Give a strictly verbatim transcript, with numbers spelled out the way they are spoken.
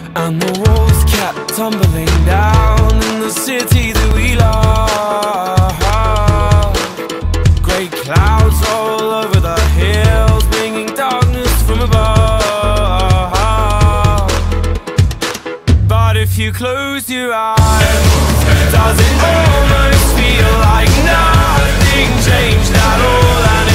and the walls kept tumbling down in the city that we love. Great clouds all over the hills, bringing darkness from above. But if you close your eyes, does it almost feel like nothing changed at all? And